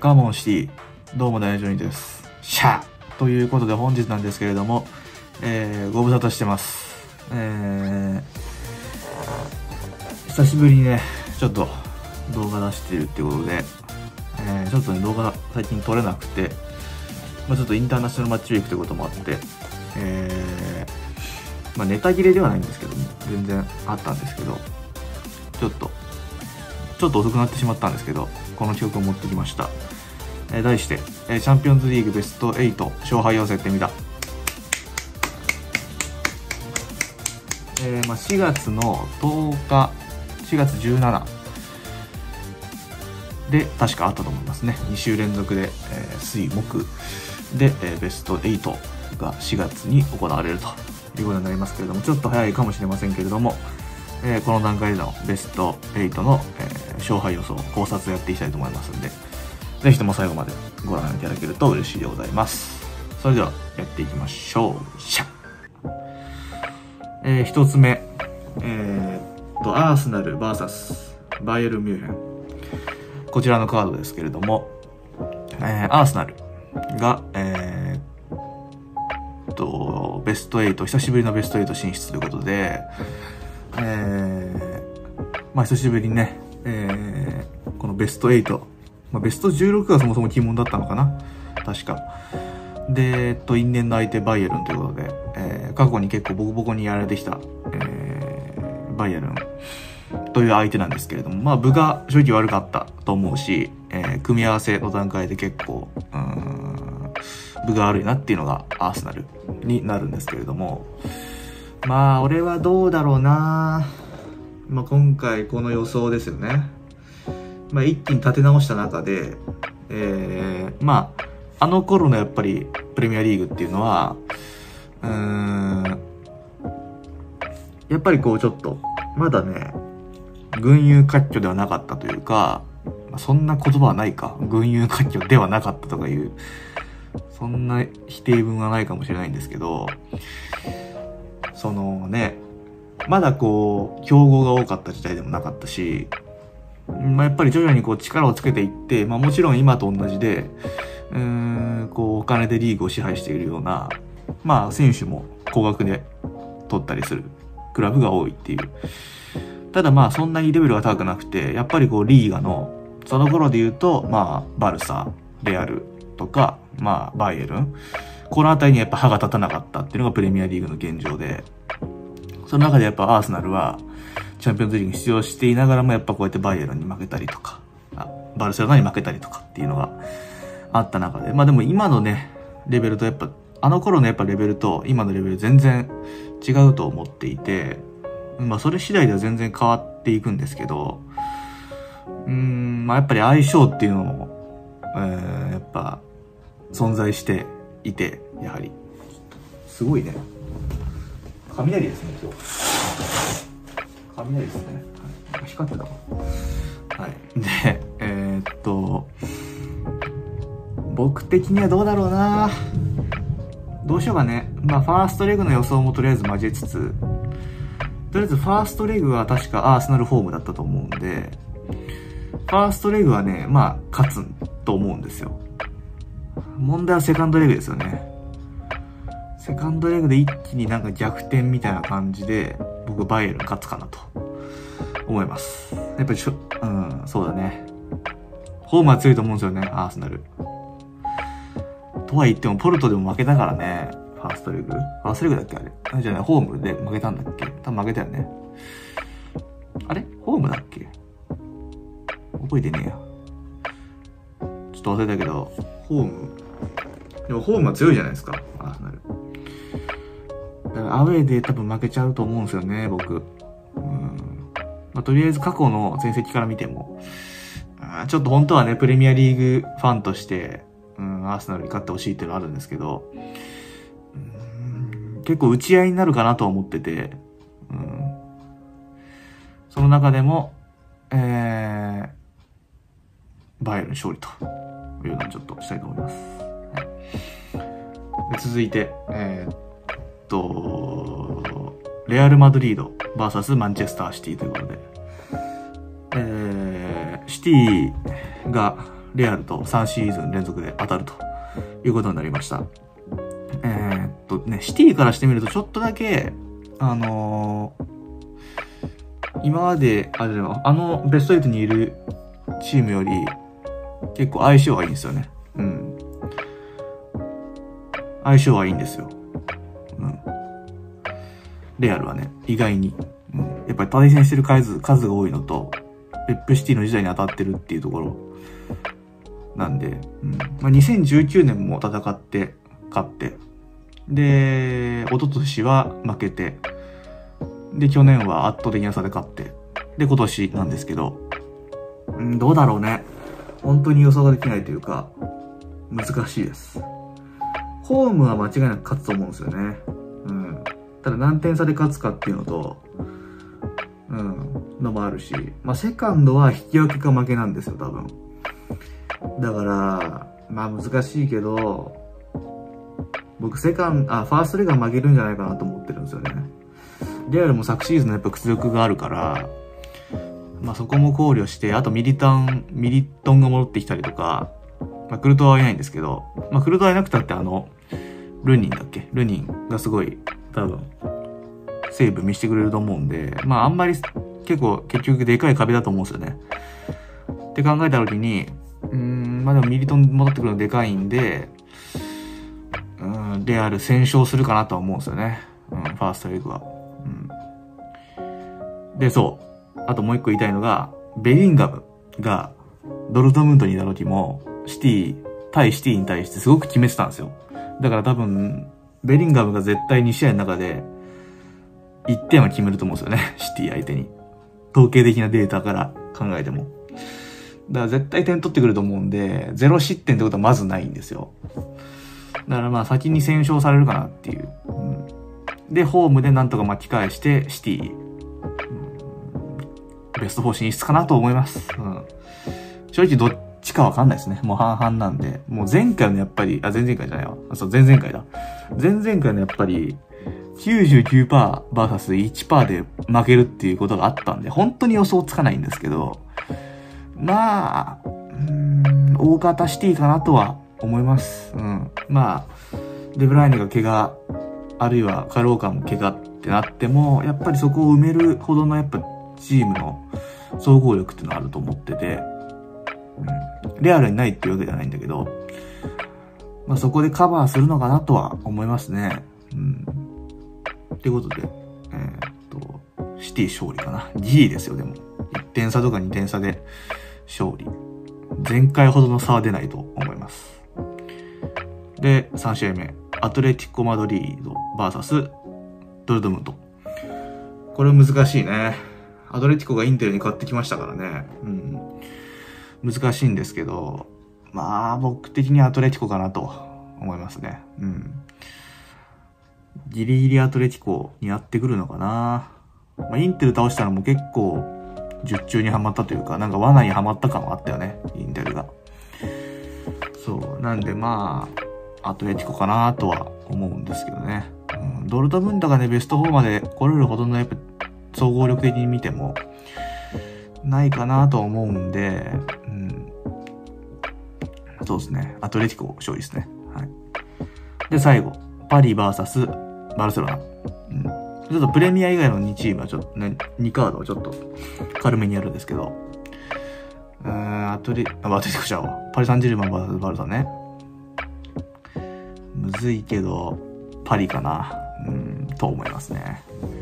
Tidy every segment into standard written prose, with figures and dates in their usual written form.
カモンシティ、どうも大丈夫です。シャーということで本日なんですけれども、ご無沙汰してます。久しぶりにね、ちょっと動画出してるっていうことで、ちょっとね、動画最近撮れなくて、ちょっとインターナショナルマッチウィークということもあって、ネタ切れではないんですけども、全然あったんですけど、ちょっと遅くなってしまったんですけど、この企画を持ってきました。題して、チャンピオンズリーグベスト8勝敗を競ってみた。4月の10日、4月17で確かあったと思いますね。2週連続で、水木で、ベスト8が4月に行われるということになりますけれども、ちょっと早いかもしれませんけれども、この段階でのベスト8の、勝敗予想考察をやっていきたいと思いますので、ぜひとも最後までご覧いただけると嬉しいでございます。それではやっていきましょう。シャ一つ目、アーセナル VS バイエルンミュンヘン、こちらのカードですけれども、アーセナルが、ベスト8、久しぶりのベスト8進出ということで、久しぶりにね、このベスト8、ベスト16がそもそも鬼門だったのかな確か。で、因縁の相手バイエルンということで、過去に結構ボコボコにやられてきた、バイエルンという相手なんですけれども、分が正直悪かったと思うし、組み合わせの段階で結構、分が悪いなっていうのがアーセナルになるんですけれども、俺はどうだろうな。今回この予想ですよね。一気に立て直した中で、あの頃のやっぱりプレミアリーグっていうのは、やっぱりちょっと、まだね、群雄割拠ではなかったというか、そんな言葉はないか。群雄割拠ではなかったとかいう、そんな否定文はないかもしれないんですけど、そのね、まだ強豪が多かった時代でもなかったし、やっぱり徐々に力をつけていって、もちろん今と同じで、お金でリーグを支配しているような、選手も高額で取ったりするクラブが多いっていう。ただそんなにレベルが高くなくて、やっぱりリーガの、その頃で言うと、バルサ、レアルとか、バイエルン。このあたりにやっぱ歯が立たなかったっていうのがプレミアリーグの現状で、その中でやっぱアーセナルは、チャンピオンズリーグに出場していながらもやっぱこうやってバイエルンに負けたりとか、バルセロナに負けたりとかっていうのがあった中で、でも今のね、レベルとやっぱ、あの頃のやっぱレベルと今のレベル全然違うと思っていて、それ次第では全然変わっていくんですけど、やっぱり相性っていうのも、やっぱ存在していて、やはり。すごいね。雷ですね、今日。雷ですね。はい、光ってたわ。はい。で、僕的にはどうだろうな。どうしようかね。ファーストレグの予想もとりあえず交えつつ、とりあえずファーストレグは確かアーセナルホームだったと思うんで、ファーストレグはね、勝つと思うんですよ。問題はセカンドレグですよね。セカンドレグで一気に逆転みたいな感じで、僕バイエルン勝つかなと思います。やっぱりそうだね。ホームは強いと思うんですよね、アーセナル。とは言っても、ポルトでも負けたからね、ファーストレグ。ファーストレグだっけあれ。じゃない、ホームで負けたんだっけ。多分負けたよね。あれホームだっけ覚えてねえや。ちょっと忘れたけど、ホーム。でもホームは強いじゃないですか、アーセナル。だからアウェーで多分負けちゃうと思うんですよね、僕。とりあえず過去の成績から見ても、ちょっと本当はね、プレミアリーグファンとして、アーセナルに勝ってほしいっていうのはあるんですけど、結構打ち合いになるかなとは思ってて、その中でも、バイエルン勝利というのをちょっとしたいと思います。はい、で続いて、レアル・マドリード VS マンチェスター・シティということで、シティがレアルと3シーズン連続で当たるということになりました。シティからしてみるとちょっとだけ、今まで、ベスト8にいるチームより結構相性がいいんですよね。うん。相性はいいんですよ。うん。レアルはね、意外に。うん、やっぱり対戦してる数が多いのと、ペップシティの時代に当たってるっていうところなんで、うん。まあ、2019年も戦って、勝って、で、一昨年は負けて、で、去年は圧倒的な差で勝って、で、今年なんですけど、どうだろうね。本当に予想ができないというか、難しいです。ホームは間違いなく勝つと思うんですよね。うん。ただ何点差で勝つかっていうのと、のもあるし、まあ、セカンドは引き分けか負けなんですよ、多分。だから、まあ難しいけど、僕ファーストレガー負けるんじゃないかなと思ってるんですよね。レアルも昨シーズンのやっぱ屈辱があるから、まあそこも考慮して、あとミリトンが戻ってきたりとか、まあクルトワはいないんですけど、まあクルトワいなくたってルニンがすごい、多分、セーブ見せてくれると思うんで、まああんまり結局でかい壁だと思うんですよね。って考えた時に、まあでもミリトン戻ってくるのでかいんで、レアル先勝するかなとは思うんですよね。ファーストレグは。で、そう。あともう一個言いたいのが、ベリンガムがドルトムントにいた時も、対シティに対してすごく決めてたんですよ。だから多分、ベリンガムが絶対2試合の中で、1点は決めると思うんですよね。シティ相手に。統計的なデータから考えても。だから絶対点取ってくると思うんで、0失点ってことはまずないんですよ。だからまあ先に先勝されるかなっていう。で、ホームでなんとか巻き返して、シティ、ベスト4進出かなと思います。正直どっちかわかんないですね。もう半々なんで。もう前回のやっぱり、前々回じゃないわ。そう、前々回だ。前々回のやっぱり、99% vs1% で負けるっていうことがあったんで、本当に予想つかないんですけど、まあ、大方シティかなとは思います。まあ、デブライネが怪我、あるいはカローカも怪我ってなっても、やっぱりそこを埋めるほどのやっぱチームの総合力っていうのがあると思ってて、レアルにないっていうわけじゃないんだけど、まあそこでカバーするのかなとは思いますね。ってことで、シティ勝利かな。ギリですよ、でも。1点差とか2点差で勝利。前回ほどの差は出ないと思います。で、3試合目。アトレティコ・マドリード VS ドルトムント。これ難しいね。アトレティコがインテルに勝ってきましたからね。難しいんですけど、まあ僕的にはアトレティコかなと思いますね。ギリギリアトレティコにやってくるのかな。まあインテル倒したのも結構術中にはまったというか、なんか罠にはまった感はあったよね、インテルが。そう。なんでまあ、アトレティコかなとは思うんですけどね。ドルトムントがね、ベスト4まで来れるほどのやっぱ総合力的に見ても、ないかなとは思うんで、そうですね。アトレティコ勝利ですね。はい。で、最後、パリ VS バルセロナ。ちょっとプレミア以外の2チームはちょっとね、2カードをちょっと軽めにやるんですけど、アトレティコちゃうわ。パリ・サンジェルマン VS バルサね。むずいけど、パリかな。と思いますね。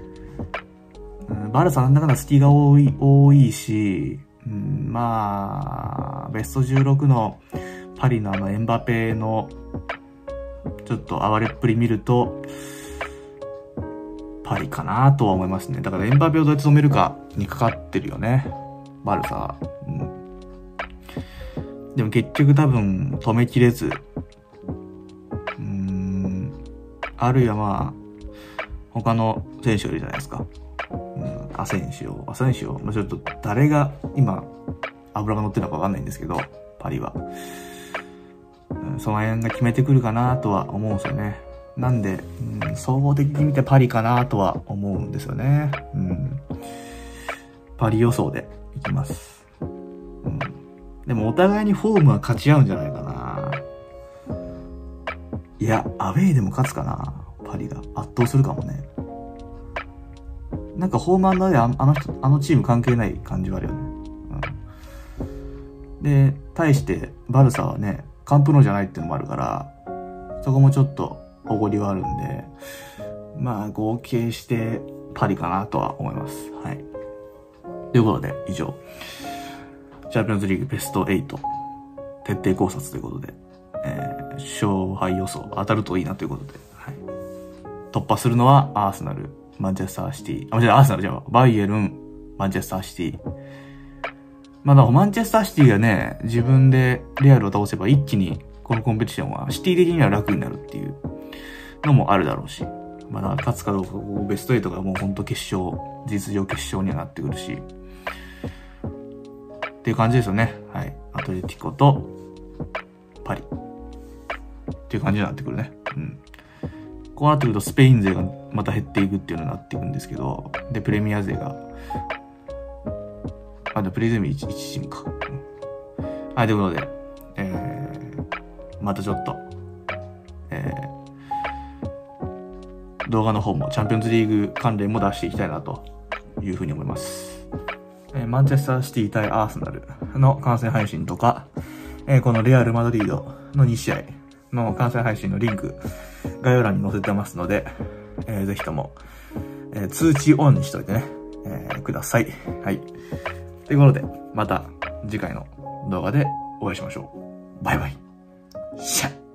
バルサなんだかんだスキが多いし、まあ、ベスト16のパリのエンバペのちょっと哀れっぷり見ると、パリかなとは思いますね。だからエンバペをどうやって止めるかにかかってるよね。バルサ。でも結局多分止めきれず、あるいはまあ、他の選手いるじゃないですか。アセンシオ。まあ、ちょっと誰が今、油が乗ってるのかわかんないんですけど、パリは。その辺が決めてくるかなとは思うんですよね。なんで、総合的に見てパリかなとは思うんですよね。パリ予想でいきます。 でもお互いにフォームは勝ち合うんじゃないかな。いや、アウェイでも勝つかな。パリが。圧倒するかもね。なんかホームアンドアウェイあのチーム関係ない感じはあるよね。で、対してバルサはね、カンプノじゃないっていうのもあるから、そこもちょっとおごりはあるんで、まあ合計してパリかなとは思います。はい。ということで、以上。チャンピオンズリーグベスト8、徹底考察ということで、勝敗予想当たるといいなということで、はい。突破するのはアーセナル、マンチェスターシティ、アーセナルじゃん、バイエルン、マンチェスターシティ。まあだからマンチェスターシティがね、自分でレアルを倒せば一気にこのコンペティションはシティ的には楽になるっていうのもあるだろうし、まあだから勝つかどうかベスト8がもうほんと決勝、事実上決勝にはなってくるし、っていう感じですよね。はい。アトレティコとパリ。っていう感じになってくるね。うん。こうなってくるとスペイン勢がまた減っていくっていうのになっていくんですけど、で、プレミア勢が、でプレゼミ1チームか。はい、ということで、またちょっと、動画の方もチャンピオンズリーグ関連も出していきたいなというふうに思います。マンチェスターシティ対アーセナルの観戦配信とか、このレアル・マドリードの2試合の観戦配信のリンク、概要欄に載せてますので、ぜひとも、通知オンにしといてね、ください。はい。ということで、また次回の動画でお会いしましょう。バイバイ。シャッ